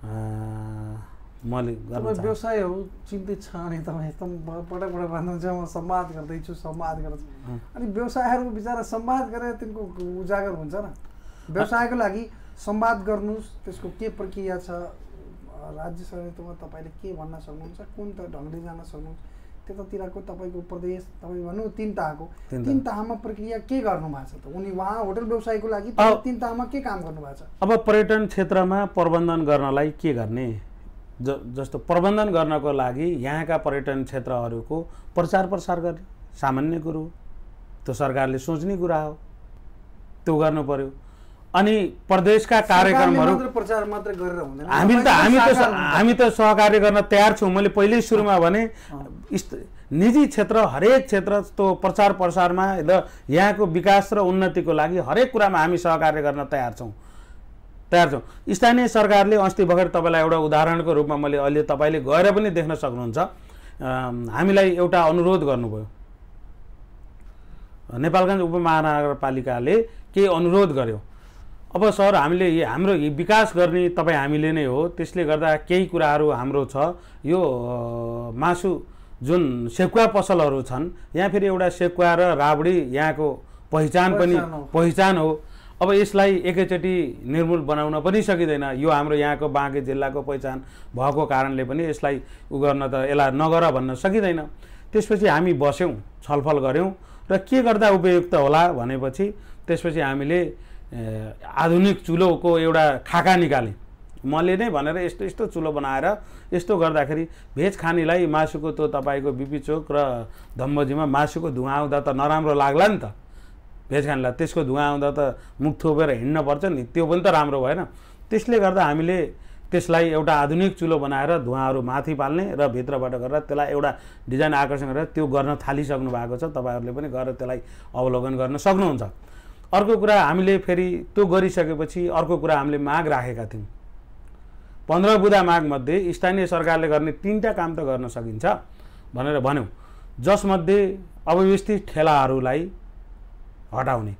मैले गर्न चाहन्छु।
व्यवसायहरू चिन्तित छ अनि तपाईँ एकदम पटक पटक भन्नुहुन्छ म संवाद गर्दैछु संवाद गर्छु, अनि व्यवसायहरूको बिचरा संवाद गरेर तिनको उजागर हुन्छ न। व्यवसायको लागि संवाद गर्नुहोस्, त्यसको के प्रक्रिया छ, राज्य समितिमा तपाईँले के भन्न सक्नुहुन्छ, कुन त ढङ्गले जान सक्नुहुन्छ, त्यतातिरको तपाईँको प्रदेश तपाईँ भन्नु तिन तहको तिन तहमा प्रक्रिया के गर्नु भएको छ त? उनी उहाँ होटल व्यवसायको लागि तिन तहमा के काम गर्नु भएको छ?
अब पर्यटन क्षेत्रमा प्रबन्धन गर्नलाई के गर्ने, ज जस्तो प्रबन्धन गर्नको लागि यहाँका पर्यटन क्षेत्रहरूको प्रचार प्रसार गर्ने सामान्य कुरो, त्यो सरकारले सोच्ने कुरा हो, त्यो गर्नु पर्यो। अनि प्रदेशका कार्यक्रमहरू
प्रचार मात्र गरेर हुँदैन।
हामी त हामी त हामी त सहकार्य गर्न तयार छौँ। मैले पहिल्यै सुरुमा भने निजी क्षेत्र हरेक क्षेत्र त्यो प्रचार प्रसारमा र यहाँको विकास र उन्नतिको लागि हरेक कुरामा हामी सहकार्य गर्न तयार छौँ तयार छौँ स्थानीय सरकारले अस्ति भर्खर तपाईँलाई एउटा उदाहरणको रूपमा मैले अहिले तपाईँले गएर पनि देख्न सक्नुहुन्छ, हामीलाई एउटा अनुरोध गर्नुभयो। नेपालगञ्ज उपमहानगरपालिकाले के अनुरोध गर्यो, अब सर हामीले हाम्रो विकास गर्ने तपाईँ हामीले नै हो, त्यसले गर्दा केही कुराहरू हाम्रो छ। यो मासु जुन सेकुवा पसलहरू छन्, यहाँ फेरि एउटा सेकुवा र राबडी यहाँको पहिचान पनि पहिचान हो। अब यसलाई एकैचोटि निर्मूल बनाउन पनि सकिँदैन। यो हाम्रो यहाँको बाँके जिल्लाको पहिचान भएको कारणले पनि यसलाई उ गर्न त यसलाई नगर भन्न सकिँदैन। त्यसपछि हामी बस्यौँ, छलफल गऱ्यौँ र के गर्दा उपयुक्त होला भनेपछि त्यसपछि हामीले आधुनिक चुलोको एउटा खाका निकाल्यौँ। मैले नै भनेर यस्तो यस्तो चुलो बनाएर यस्तो गर्दाखेरि भेज खानेलाई मासुको त्यो तपाईँको बिपी चोक र धम्बजीमा मासुको धुवा आउँदा त नराम्रो लाग्ला नि त भेज खानेलाई। त्यसको धुवा आउँदा त मुख थोपेर हिँड्न पर्छ नि, त्यो पनि त राम्रो भएन। त्यसले गर्दा हामीले त्यसलाई एउटा आधुनिक चुलो बनाएर धुवाहरू माथि पाल्ने र भित्रबाट गरेर त्यसलाई एउटा डिजाइन आकर्षण गरेर त्यो गर्न थालिसक्नु भएको छ। तपाईँहरूले पनि गरेर त्यसलाई अवलोकन गर्न सक्नुहुन्छ। अर्को कुरा हामीले फेरि त्यो गरिसकेपछि अर्को कुरा हामीले माग राखेका थियौँ। पन्ध्र बुँदा मागमध्ये स्थानीय सरकारले गर्ने तिनवटा काम त गर्न सकिन्छ भनेर भन्यौँ, जसमध्ये अव्यवस्थित ठेलाहरूलाई हटाउने।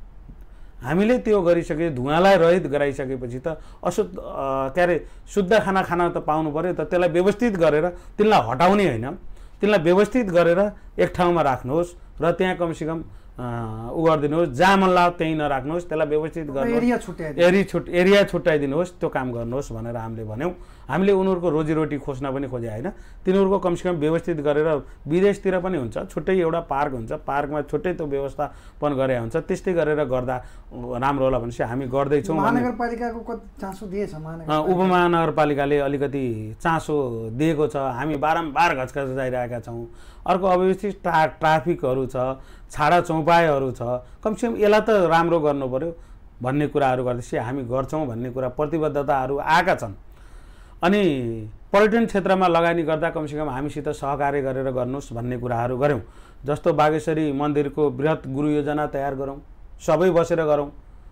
हामीले त्यो गरिसके धुवालाई रहित गराइसकेपछि त अशुद्ध के अरे शुद्ध खाना खान त पाउनु पऱ्यो त। त्यसलाई व्यवस्थित गरेर तिनलाई हटाउने होइन, तिनलाई व्यवस्थित गरेर एक ठाउँमा राख्नुहोस् र त्यहाँ कमसेकम उ गरिदिनुहोस्, जहाँ मन लाग्यो त्यहीँ नराख्नुहोस्, त्यसलाई व्यवस्थित गर्नुहोस्,
एरिया छुट्याइदिनु
एरिया छुट एरिया छुट्याइदिनुहोस्, त्यो काम गर्नुहोस् भनेर हामीले भन्यौँ। हामीले उनीहरूको रोजीरोटी खोज्न पनि खोजे होइन, तिनीहरूको कमसेकम व्यवस्थित गरेर विदेशतिर पनि हुन्छ छुट्टै एउटा पार्क हुन्छ, पार्कमा छुट्टै त्यो व्यवस्थापन गरे हुन्छ, त्यस्तै गरेर गर्दा राम्रो होला भनेपछि हामी गर्दैछौँ।
महानगरपालिकाको कति चासो दिएछ?
उपमहानगरपालिकाले अलिकति चासो दिएको छ, हामी बारम्बार घचघचाइरहेका छौँ। अर्को अव्यवस्थित ट्रा ट्राफिकहरू छ, छाडा चौपाइहरू छ, कमसेकम यसलाई त राम्रो गर्नु पर्यो भन्ने कुराहरू गर्दैछ, हामी गर्छौँ भन्ने कुरा प्रतिबद्धताहरू आएका छन्। अनि पर्यटन क्षेत्रमा लगानी गर्दा कमसेकम हामीसित सहकार्य गरेर गर्नुहोस् भन्ने कुराहरू गऱ्यौँ। जस्तो बागेश्वरी मन्दिरको बृहत गृह योजना तयार गरौँ, सबै बसेर गरौँ।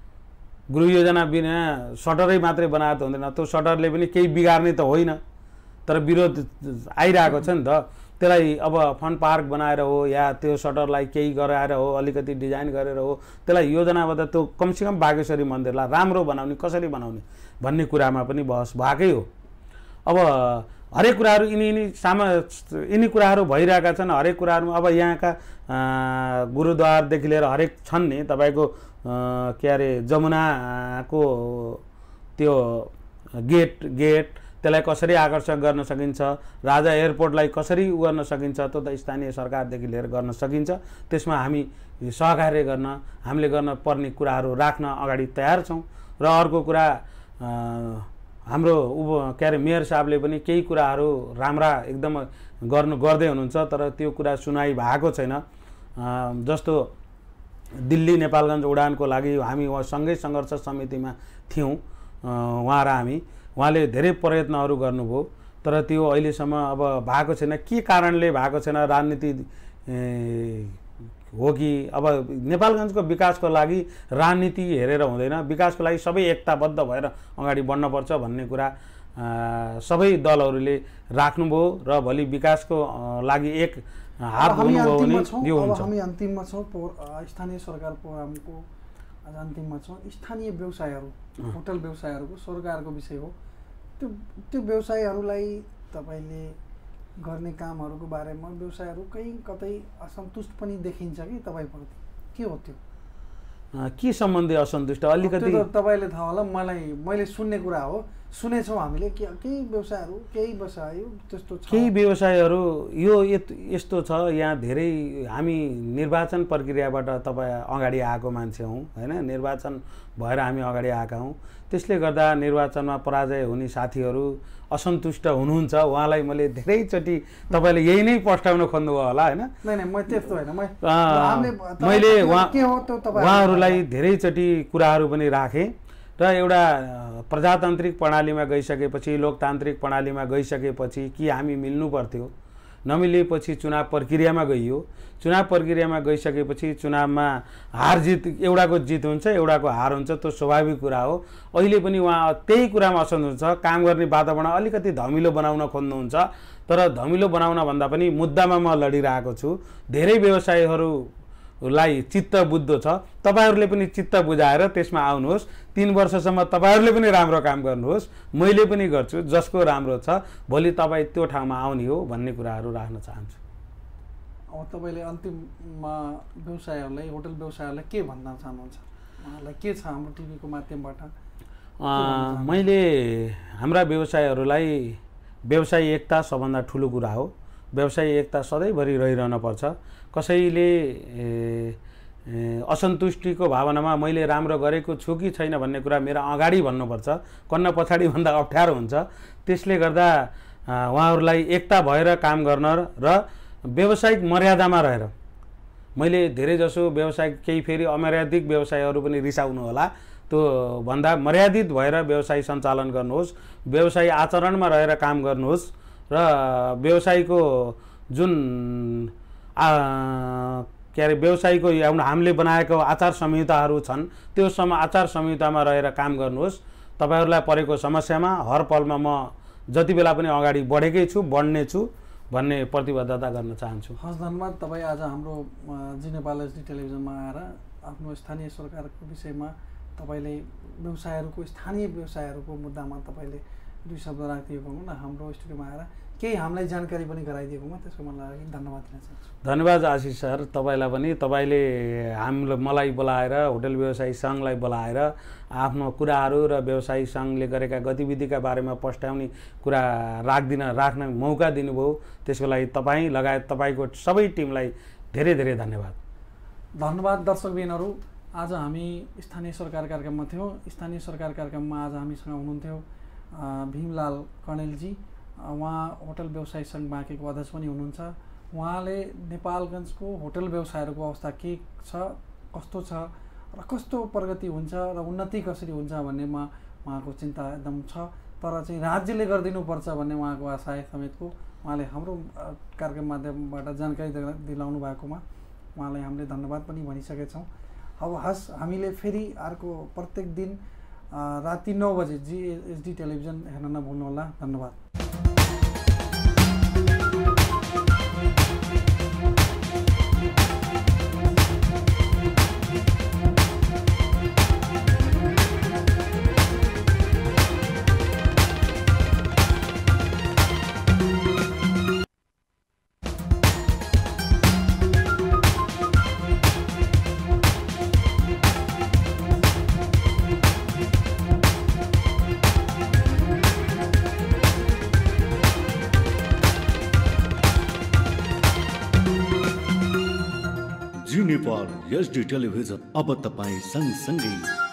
गृह योजना बिना सटरै मात्रै बनाएर त हुँदैन, त्यो सटरले पनि केही बिगार्ने त होइन, तर विरोध आइरहेको छ नि त। त्यसलाई अब फन पार्क बनाएर हो या त्यो सटरलाई केही गराएर हो, अलिकति डिजाइन गरेर हो, त्यसलाई योजनाबद्ध त्यो कमसेकम बागेश्वरी मन्दिरलाई राम्रो बनाउने, कसरी बनाउने भन्ने कुरामा पनि बहस भएकै हो। अब हरेक कुराहरू यिनी यिनी सामा यिनी कुराहरू भइरहेका छन्। हरेक कुराहरू अब यहाँका गुरुद्वारदेखि लिएर हरेक छन् नि, तपाईँको के अरे जमुनाको त्यो गेट गेट त्यसलाई कसरी आकर्षक गर्न सकिन्छ, राजा एयरपोर्टलाई कसरी उ गर्न सकिन्छ, त्यो त स्थानीय सरकारदेखि लिएर गर्न सकिन्छ। त्यसमा हामी सहकार्य गर्न, हामीले गर्न पर्ने कुराहरू राख्न अगाडि तयार छौँ। र अर्को कुरा हाम्रो उप के अरे मेयर साहबले पनि केही कुराहरू राम्रा एकदम गर्नु गर्दै हुनुहुन्छ, तर त्यो कुरा सुनाइ भएको छैन। जस्तो दिल्ली नेपालगञ्ज उडानको लागि हामी सँगै सङ्घर्ष समितिमा थियौँ, उहाँ र हामी, उहाँले धेरै प्रयत्नहरू गर्नुभयो, तर त्यो अहिलेसम्म अब भएको छैन। के कारणले भएको छैन, राजनीति हो कि अब नेपालगञ्जको विकासको लागि राजनीति हेरेर हुँदैन, विकासको लागि सबै एकताबद्ध भएर अगाडि बढ्नुपर्छ भन्ने कुरा सबै दलहरूले राख्नुभयो र भोलि विकासको लागि एक हात हुनुभयो भने यो हुन्छ।
हामी अन्तिममा छौँ, स्थानीय सरकार प्रोग्रामको आज अन्तिममा छौँ। स्थानीय व्यवसायहरू, होटल व्यवसायहरूको सरकारको विषय हो, त्यो त्यो व्यवसायहरूलाई तपाईँले गर्ने कामहरूको बारेमा व्यवसायहरू कहीँ कतै असन्तुष्ट पनि देखिन्छ कि तपाईँप्रति, के हो त्यो?
के सम्बन्धी असन्तुष्ट अलिकति
तपाईँले थाहा होला, मलाई मैले सुन्ने कुरा हो, सुनेछौँ हामीले के केही व्यवसायहरू केही व्यवसाय त्यस्तो छ,
केही व्यवसायहरू यो यस्तो छ। यहाँ धेरै हामी निर्वाचन प्रक्रियाबाट तपाईँ अगाडि आएको मान्छे हौँ होइन, निर्वाचन भएर हामी अगाडि आएका हौँ। त्यसले गर्दा निर्वाचनमा पराजय हुने साथीहरू असन्तुष्ट हुनुहुन्छ। उहाँलाई मैले धेरैचोटि तपाईँले यही नै प्रस्ताउन खोज्नुभयो होला होइन, मैले उहाँहरूलाई धेरैचोटि कुराहरू पनि राखेँ। र एउटा प्रजातान्त्रिक प्रणालीमा गइसकेपछि, लोकतान्त्रिक प्रणालीमा गइसकेपछि कि हामी मिल्नु पर्थ्यो, नमिलेपछि चुनाव प्रक्रियामा गइयो। चुनाव प्रक्रियामा गइसकेपछि चुनावमा हार जित, एउटाको जित हुन्छ एउटाको हार हुन्छ, त्यो स्वाभाविक कुरा हो। अहिले पनि उहाँ त्यही कुरामा असन्तुष्ट हुन्छ, काम गर्ने वातावरण अलिकति धमिलो बनाउन खोज्नुहुन्छ, तर धमिलो बनाउन भन्दा पनि मुद्दामा म लडिरहेको छु। धेरै व्यवसायीहरूलाई चित्त बुझ्दो छ, तपाईँहरूले पनि चित्त बुझाएर त्यसमा आउनुहोस्। तीन वर्षसम्म तपाईँहरूले पनि राम्रो काम गर्नुहोस्, मैले पनि गर्छु, जसको राम्रो छ भोलि तपाईँ त्यो ठाउँमा आउने हो भन्ने कुराहरू राख्न चाहन्छु।
अब तपाईँले अन्तिममा व्यवसायहरूलाई, होटल व्यवसायहरूलाई के भन्न चाहनुहुन्छ? उहाँलाई के छ हाम्रो टिभीको माध्यमबाट?
मैले हाम्रा व्यवसायहरूलाई, व्यवसाय एकता सबभन्दा ठुलो कुरा हो। व्यवसाय एकता सधैँभरि रहिरहन पर्छ। कसैले असन्तुष्टिको भावनामा मैले राम्रो गरेको छु कि छैन भन्ने कुरा मेरो अगाडि भन्नुपर्छ, कन्न पछाडि भन्दा अप्ठ्यारो हुन्छ। त्यसले गर्दा उहाँहरूलाई एकता भएर काम गर्न र व्यावसायिक मर्यादामा रहेर, मैले धेरैजसो व्यवसाय केही फेरि अमर्यादित व्यवसायहरू पनि रिसाउनु होला, त्यो भन्दा मर्यादित भएर व्यवसाय सञ्चालन गर्नुहोस्, व्यवसाय आचरणमा रहेर काम गर्नुहोस् र व्यवसायको जुन के अरे व्यवसायको हामीले बनाएको आचार संहिताहरू छन् त्यो सम आचार संहितामा रहेर काम गर्नुहोस्। तपाईँहरूलाई परेको समस्यामा हर पलमा म जति बेला पनि अगाडि बढेकै छु, बढ्ने छु भन्ने प्रतिबद्धता गर्न चाहन्छु।
हस्, धन्यवाद। तपाईँ आज हाम्रो जी नेपाल एचडी टेलिभिजनमा आएर आफ्नो स्थानीय सरकारको विषयमा तपाईँले व्यवसायहरूको स्थानीय व्यवसायहरूको मुद्दामा तपाईँले दुई शब्द राखिदिएकोमा र हाम्रो स्टुडियोमा आएर केही हामीलाई जानकारी पनि गराइदिएकोमा त्यसको मलाई धन्यवाद दिन चाहन्छु।
धन्यवाद आशिष सर, तपाईँलाई पनि। तपाईँले हाम्रो मलाई बोलाएर, होटल व्यवसायी सङ्घलाई बोलाएर आफ्नो कुराहरू र व्यवसायी सङ्घले गरेका गतिविधिका बारेमा पस्ट्याउने कुरा राख्दिन राख्न मौका दिनुभयो, त्यसको लागि तपाईँ लगायत तपाईँको सबै टिमलाई धेरै धेरै धन्यवाद।
धन्यवाद। दर्शकबिनहरू, आज हामी स्थानीय सरकार कार्यक्रममा थियौँ। स्थानीय सरकार कार्यक्रममा आज हामीसँग हुनुहुन्थ्यो भीमलाल कणेलजी। उहाँ होटल व्यवसायी सङ्घ बाँकेको अध्यक्ष पनि हुनुहुन्छ। उहाँले नेपालगञ्जको होटल व्यवसायहरूको अवस्था के छ, कस्तो छ र कस्तो प्रगति हुन्छ र उन्नति कसरी हुन्छ भन्नेमा उहाँको चिन्ता एकदम छ। तर चाहिँ राज्यले गरिदिनुपर्छ भन्ने उहाँको आशय समेतको उहाँले हाम्रो कार्यक्रम माध्यमबाट जानकारी दिलाउनु भएकोमा उहाँलाई हामीले धन्यवाद पनि भनिसकेछौँ। अब हस्, हामीले फेरि अर्को प्रत्येक दिन राति नौ बजे जी एचडी टेलिभिजन हेर्न नभुल्नुहोला। धन्यवाद।
जी नेपाल एचडी टेलिभिजन अब तपाईँ सँगसँगै